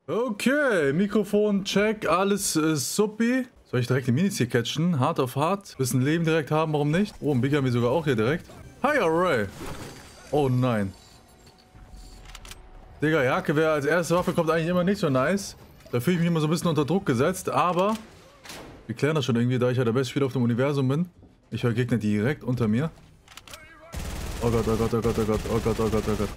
Okay, Mikrofon, check, alles suppi. Soll ich direkt die Minis hier catchen? Hard auf hard. Bisschen Leben direkt haben, warum nicht? Oh, ein Big haben wir sogar auch hier direkt. Hi, Array. Oh nein. Digga, Jagdgewehr als erste Waffe kommt eigentlich immer nicht so nice. Da fühle ich mich immer so ein bisschen unter Druck gesetzt, aber wir klären das schon irgendwie, da ich ja der beste Spieler auf dem Universum bin. Ich höre Gegner direkt unter mir. Oh Gott, oh Gott, oh Gott, oh Gott, oh Gott, oh Gott, oh Gott.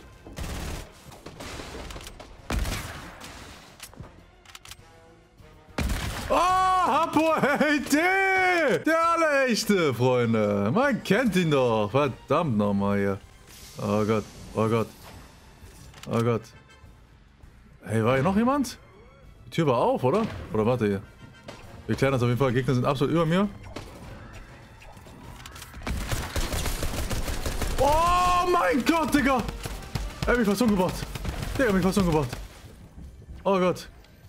Oh, Hapo, hey, der Allerechte, Freunde. Man kennt ihn doch. Verdammt nochmal hier. Oh Gott, oh Gott. Oh Gott. Hey, war hier noch jemand? Die Tür war auf, oder? Oder warte hier. Wir klären das auf jeden Fall. Gegner sind absolut über mir. Oh mein Gott, Digga. Er hat mich fast umgebracht. Der hat mich fast umgebracht. Oh Gott.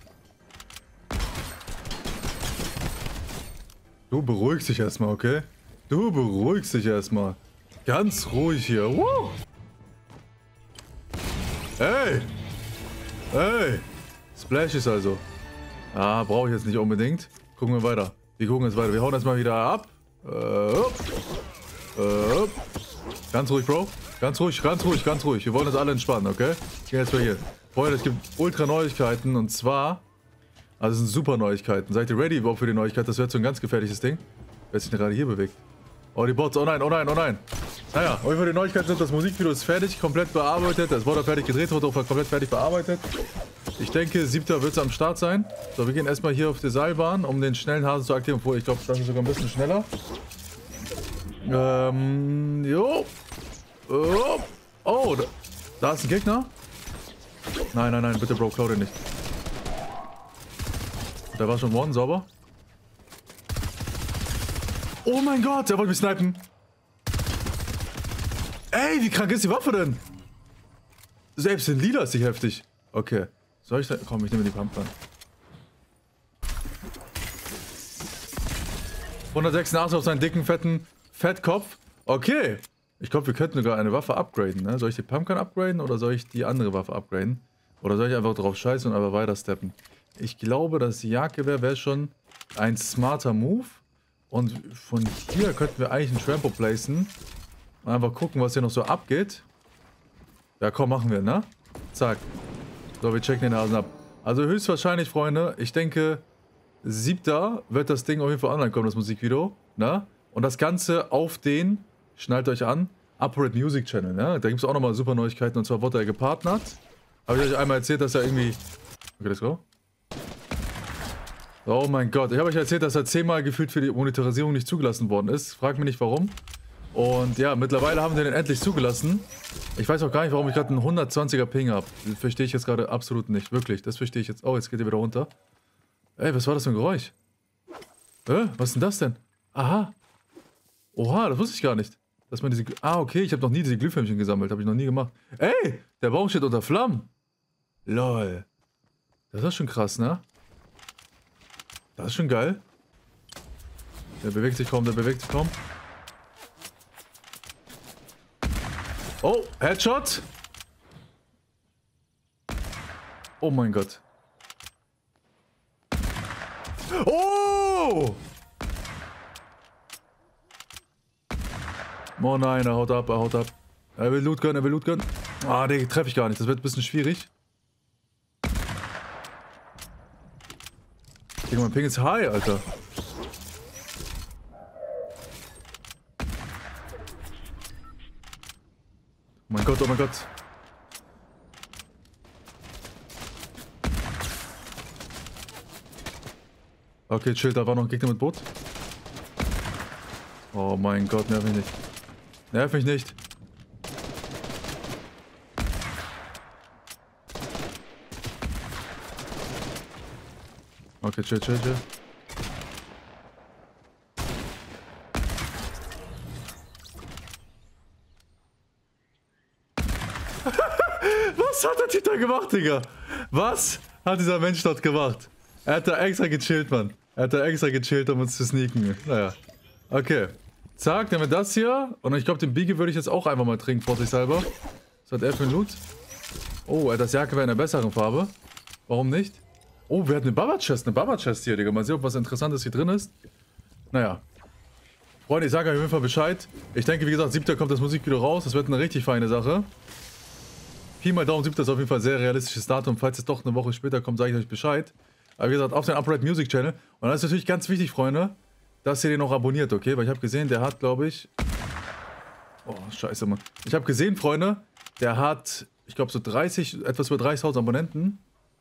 Du beruhigst dich erstmal, okay? Du beruhigst dich erstmal. Ganz ruhig hier. Woo! Hey! Hey! Splash ist also. Ah, brauche ich jetzt nicht unbedingt. Gucken wir weiter. Wir gucken jetzt weiter. Wir hauen erstmal wieder ab. Ganz ruhig, Bro. Ganz ruhig, ganz ruhig, ganz ruhig. Wir wollen das alle entspannen, okay? Gehen jetzt mal hier. Freunde, es gibt ultra Neuigkeiten und zwar... Also es sind super Neuigkeiten. Seid ihr ready überhaupt für die Neuigkeit? Das wird so ein ganz gefährliches Ding. Wer sich denn gerade hier bewegt? Oh, die Bots. Oh nein, oh nein, oh nein. Naja, auf jeden Fall die Neuigkeiten sind, das Musikvideo ist fertig, komplett bearbeitet. Es wurde fertig gedreht, wurde auch komplett fertig bearbeitet. Ich denke, 7. wird es am Start sein. So, wir gehen erstmal hier auf die Seilbahn, um den schnellen Hasen zu aktivieren. Obwohl, ich glaube, das ist sogar ein bisschen schneller. Jo. Oh, da ist ein Gegner. Nein, nein, nein, bitte, Bro, klau den nicht. Da war schon One, sauber. Oh mein Gott, der wollte mich snipen. Ey, wie krank ist die Waffe denn? Selbst in Lila ist die heftig. Okay. Soll ich da... Komm, ich nehme die Pumpgun. 186 auf seinen dicken, fetten Fettkopf. Okay. Ich glaube, wir könnten sogar eine Waffe upgraden, ne? Soll ich die Pumpgun upgraden oder soll ich die andere Waffe upgraden? Oder soll ich einfach drauf scheißen und einfach weiter steppen? Ich glaube, das Jagdgewehr wäre schon ein smarter Move. Und von hier könnten wir eigentlich einen Trampo placen. Einfach gucken, was hier noch so abgeht. Ja, komm, machen wir, ne? Zack. So, wir checken den Hasen ab. Also höchstwahrscheinlich, Freunde, ich denke, 7. wird das Ding auf jeden Fall online kommen, das Musikvideo, ne? Und das Ganze auf den, schnallt euch an, Upgrade Music Channel, ne? Da gibt es auch nochmal super Neuigkeiten, und zwar wurde er gepartnert. Habe ich euch einmal erzählt, dass er irgendwie... Okay, let's go. Oh mein Gott, ich habe euch erzählt, dass er 10-mal gefühlt für die Monetarisierung nicht zugelassen worden ist. Fragt mich nicht warum. Und ja, mittlerweile haben wir den endlich zugelassen. Ich weiß auch gar nicht, warum ich gerade einen 120er Ping habe. Das verstehe ich jetzt gerade absolut nicht. Wirklich, das verstehe ich jetzt. Oh, jetzt geht er wieder runter. Ey, was war das für ein Geräusch? Was ist denn das denn? Aha. Oha, das wusste ich gar nicht. Dass man diese... Ah, okay, ich habe noch nie diese Glühflämmchen gesammelt. Habe ich noch nie gemacht. Ey, der Baum steht unter Flammen. Lol. Das ist schon krass, ne? Das ist schon geil. Der bewegt sich kaum, der bewegt sich kaum. Oh, Headshot. Oh mein Gott. Oh! Oh nein, er haut ab, er haut ab. Er will Loot gönnen, er will Loot gönnen. Ah, den treffe ich gar nicht, das wird ein bisschen schwierig. Mein Ping ist high, Alter. Oh mein Gott, oh mein Gott. Okay, chill, da war noch ein Gegner mit Boot. Oh mein Gott, nerv mich nicht. Nerv mich nicht. Okay, chill, chill, chill. Was hat der Typ da gemacht, Digga? Was hat dieser Mensch dort gemacht? Er hat da extra gechillt, Mann. Er hat da extra gechillt, um uns zu sneaken. Naja. Okay. Zack, nehmen wir das hier. Und ich glaube, den Biggie würde ich jetzt auch einfach mal trinken, vorsichtshalber. Was hat er für ein Loot? Oh, er hat das Jagdgewehr in einer besseren Farbe. Warum nicht? Oh, wir hatten eine Baba-Chest. Eine Baba-Chest hier, Digga. Mal sehen, ob was Interessantes hier drin ist. Naja. Freunde, ich sage euch auf jeden Fall Bescheid. Ich denke, wie gesagt, 7. kommt das Musikvideo raus. Das wird eine richtig feine Sache. Pi mal Daumen, 7. ist auf jeden Fall ein sehr realistisches Datum. Falls es doch eine Woche später kommt, sage ich euch Bescheid. Aber wie gesagt, auf den Upright Music Channel. Und das ist natürlich ganz wichtig, Freunde, dass ihr den noch abonniert, okay? Weil ich habe gesehen, der hat, glaube ich... Oh, scheiße, Mann. Ich habe gesehen, Freunde, der hat, ich glaube, so 30, etwas über 30.000 Abonnenten.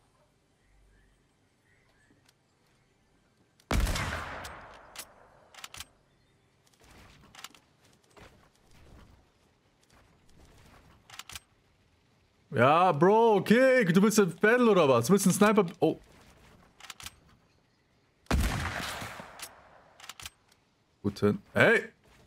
Ja, Bro, okay. Du willst ein Battle oder was? Du willst einen Sniper... Oh. Guten... Hey!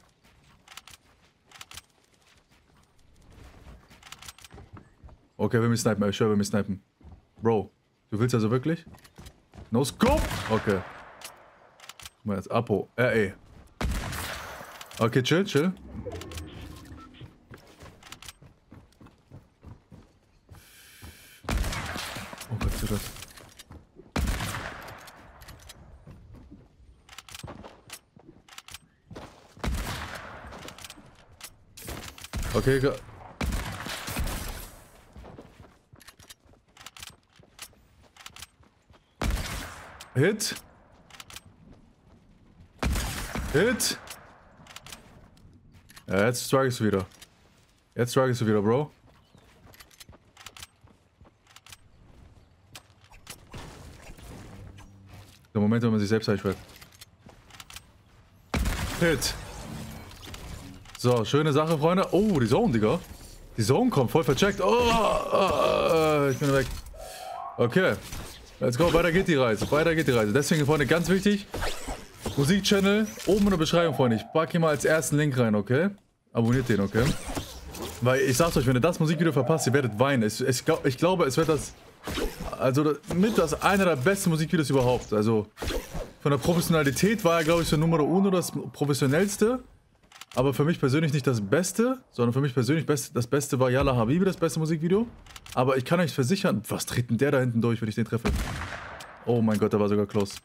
Okay, wir müssen snipen. Ich schwöre, wir müssen snipen. Bro, du willst also wirklich? No scope? Okay. Guck mal jetzt. Apo. RE. Okay, chill, chill. Oh Gott, was ist das? Okay, Hit. Hit. Ja, jetzt struggles du wieder. Jetzt struggles du wieder, Bro. Der Moment, wenn man sich selbst einschwört. Hit. So, schöne Sache, Freunde. Oh, die Zone, Digga. Die Zone kommt, voll vercheckt. Oh, ich bin weg. Okay. Let's go, weiter geht die Reise. Weiter geht die Reise. Deswegen, Freunde, ganz wichtig. Musikchannel, oben in der Beschreibung, Freunde. Ich packe hier mal als ersten Link rein, okay? Abonniert den, okay? Weil ich sag's euch, wenn ihr das Musikvideo verpasst, ihr werdet weinen. Ich glaube, es wird das... Also mit das einer der besten Musikvideos überhaupt. Also von der Professionalität war er, glaube ich, so Nummer uno das professionellste. Aber für mich persönlich nicht das Beste, sondern für mich persönlich das Beste war Yalla Habibi, das beste Musikvideo. Aber ich kann euch versichern, was tritt denn der da hinten durch, wenn ich den treffe? Oh mein Gott, der war sogar close.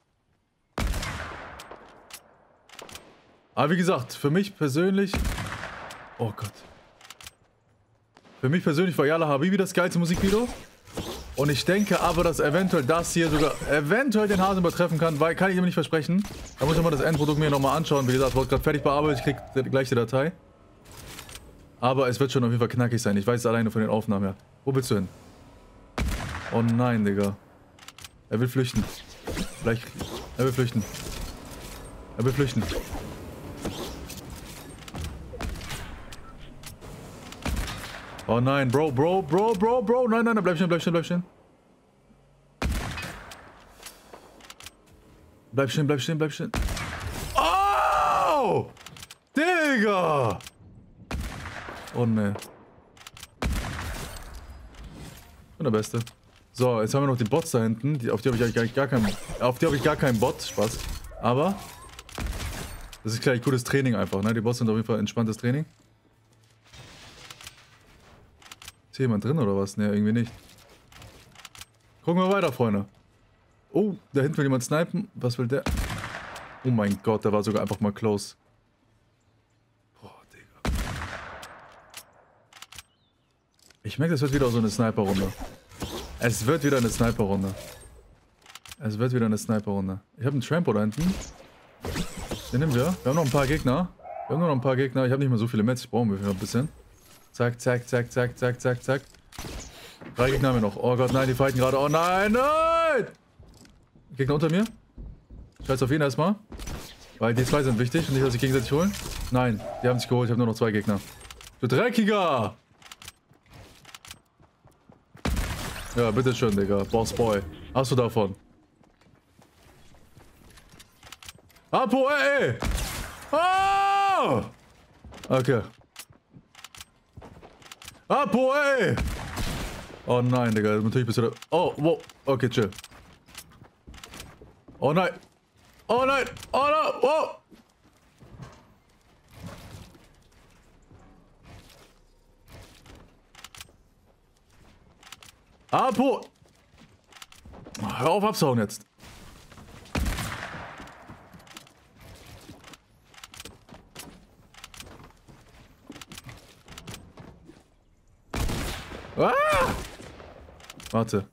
Aber wie gesagt, für mich persönlich... Oh Gott. Für mich persönlich war Yalla Habibi das geilste Musikvideo. Und ich denke aber, dass eventuell das hier sogar eventuell den Hasen übertreffen kann, weil kann ich ihm nicht versprechen. Da muss ich mal das Endprodukt mir nochmal anschauen. Wie gesagt, ich wurde gerade fertig bearbeitet, ich krieg gleich die Datei. Aber es wird schon auf jeden Fall knackig sein. Ich weiß es alleine von den Aufnahmen her. Wo willst du hin? Oh nein, Digga. Er will flüchten. Vielleicht. Er will flüchten. Er will flüchten. Oh nein, Bro. Nein, bleib stehen. Bleib stehen. Oh! Digga! Oh ne. Ich bin der Beste. So, jetzt haben wir noch die Bots da hinten. Auf die habe ich eigentlich gar keinen Bot. Spaß. Aber das ist gleich gutes Training einfach, ne? Die Bots sind auf jeden Fall entspanntes Training. Ist hier jemand drin oder was? Ne, irgendwie nicht. Gucken wir weiter, Freunde. Oh, da hinten will jemand snipen. Was will der? Oh mein Gott, der war sogar einfach mal close. Boah, Digga. Ich merke, das wird wieder so eine Sniper-Runde. Es wird wieder eine Sniper-Runde. Ich habe einen Trampo da hinten. Den nehmen wir. Wir haben noch ein paar Gegner. Ich habe nicht mehr so viele Mets. Ich brauche noch ein bisschen. Zack. 3 Gegner haben wir noch. Oh Gott, nein, die fighten gerade. Oh nein! Gegner unter mir. Scheiß auf ihn erstmal. Weil die 2 sind wichtig und nicht, dass sie gegenseitig holen. Nein, die haben sich geholt. Ich habe nur noch 2 Gegner. Du Dreckiger! Ja, bitteschön, Digga. Boss Boy. Hast du davon? Apo, ey! Oh! Okay. Apo, ey! Oh nein, Digga. Natürlich bist du da. Oh, wow. Okay, chill. Oh nein. Oh nein. Oh nein. Oh. Apo. hör auf abzuhauen jetzt. Ah! Warte.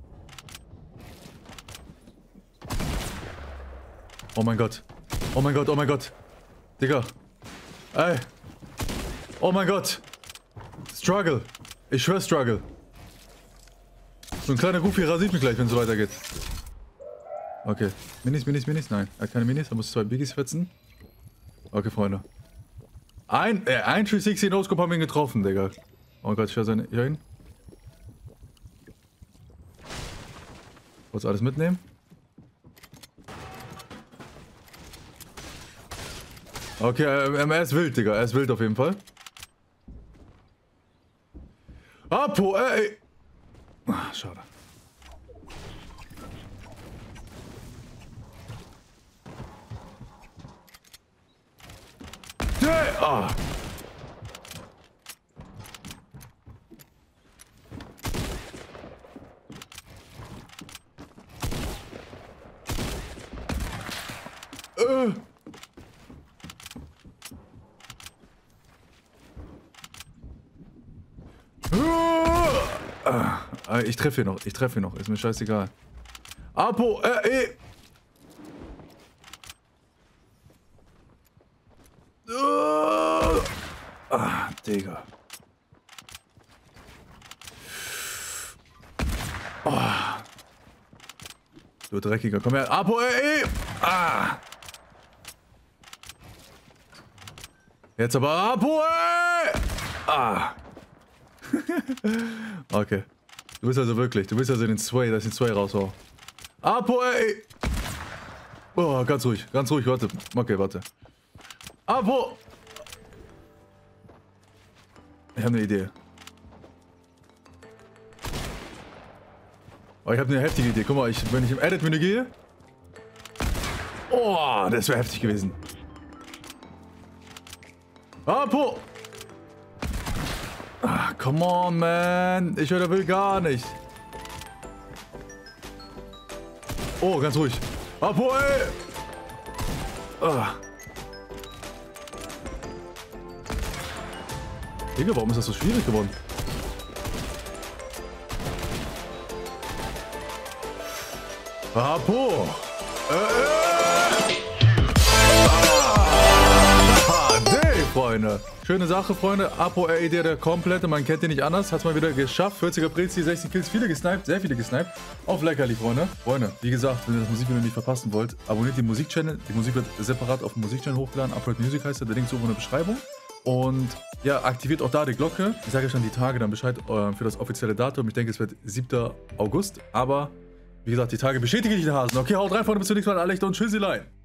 Oh mein Gott. Oh mein Gott, oh mein Gott. Digga. Ey. Oh mein Gott. Struggle. Ich schwör Struggle. So ein kleiner Goofy rasiert mich gleich, wenn es so weitergeht. Okay. Minis, Minis, Minis. Nein, er hat keine Minis. Er muss 2 Biggies fetzen. Okay, Freunde. Ein 360 No-Scope haben wir ihn getroffen, Digga. Oh Gott, ich höre seine... Hier hin. Wolltest du alles mitnehmen? Okay, er ist wild, Digga. Er ist wild auf jeden Fall. Apo, ey! Ach, schade. Hey! Ah! Ich treffe ihn noch, ist mir scheißegal. Apo, Digga. Oh. Du Dreckiger, komm her. Apo, Ah. Jetzt aber Apo, Ah. Okay. Du bist also wirklich, du bist also den Sway, dass ich den Sway raushau. Apo, Oh, ganz ruhig, warte. Okay, warte. Apo! Ich habe eine Idee. Oh, ich habe eine heftige Idee. Guck mal, wenn ich im Edit-Menü gehe. Oh, das wäre heftig gewesen. Apo! Ah, come on, man. Ich will gar nicht. Oh, ganz ruhig. Apo, Ah. Digga, warum ist das so schwierig geworden? Apo! Freunde. Schöne Sache, Freunde. Apo RED, der komplette, man kennt den nicht anders. Hat's mal wieder geschafft. 40er Prezi, 16 Kills, viele gesniped, sehr viele gesniped. Auf Leckerli, Freunde. Freunde, wie gesagt, wenn ihr das Musikvideo nicht verpassen wollt, abonniert den Musikchannel. Die Musik wird separat auf dem Musikchannel hochgeladen. Upright Music heißt der Link ist oben in der Beschreibung. Und ja, aktiviert auch da die Glocke. Ich sage euch dann die Tage dann Bescheid für das offizielle Datum. Ich denke, es wird 7. August. Aber, wie gesagt, die Tage bestätige ich die Hasen. Okay, haut rein, Freunde, bis zum nächsten Mal. Alle und Tschüssi, Lein.